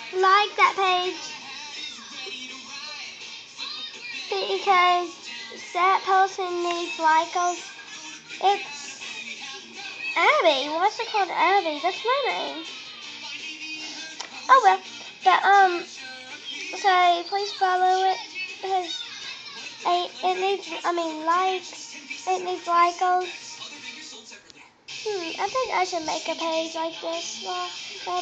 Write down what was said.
like that page because that person needs likes. It's Abby. What's it called? Abby. That's my name. Oh well. But so please follow it because it needs. Likes. It needs likes. I think I should make a page like this.